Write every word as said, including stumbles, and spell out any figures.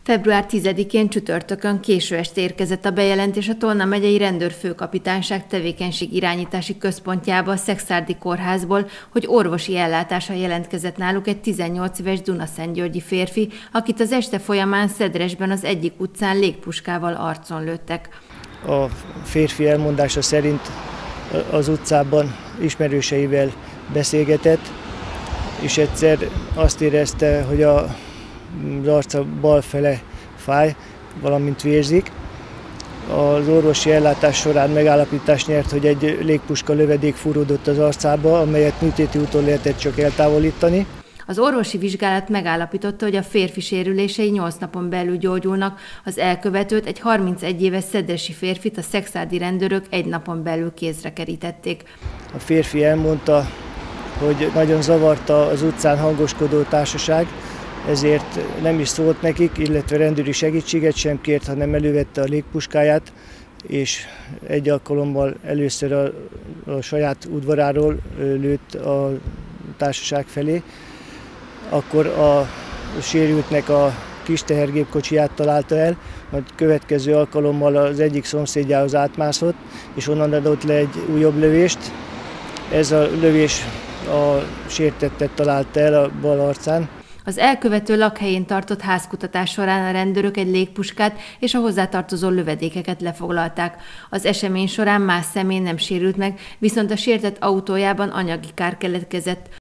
február tizedikén csütörtökön késő este érkezett a bejelentés a Tolna megyei rendőrfőkapitányság tevékenységirányítási központjába a Szekszárdi kórházból, hogy orvosi ellátásra jelentkezett náluk egy tizennyolc éves dunaszentgyörgyi férfi, akit az este folyamán Szedresben az egyik utcán légpuskával arcon lőttek. A férfi elmondása szerint az utcában ismerőseivel beszélgetett, és egyszer azt érezte, hogy a az arca bal fele fáj, valamint vérzik. Az orvosi ellátás során megállapítást nyert, hogy egy légpuska lövedék fúródott az arcába, amelyet műtéti úton lehetett csak eltávolítani. Az orvosi vizsgálat megállapította, hogy a férfi sérülései nyolc napon belül gyógyulnak, az elkövetőt, egy harmincegy éves szedresi férfit a szekszárdi rendőrök egy napon belül kézre kerítették. A férfi elmondta, hogy nagyon zavarta az utcán hangoskodó társaság, ezért nem is szólt nekik, illetve rendőri segítséget sem kért, hanem elővette a légpuskáját, és egy alkalommal először a, a saját udvaráról lőtt a társaság felé. Akkor a sérültnek a kis tehergépkocsiját találta el, majd következő alkalommal az egyik szomszédjához átmászott, és onnan adott le egy újabb lövést. Ez a lövés a sértettet találta el a bal arcán. Az elkövető lakhelyén tartott házkutatás során a rendőrök egy légpuskát és a hozzátartozó lövedékeket lefoglalták. Az esemény során más személy nem sérült meg, viszont a sértett autójában anyagi kár keletkezett.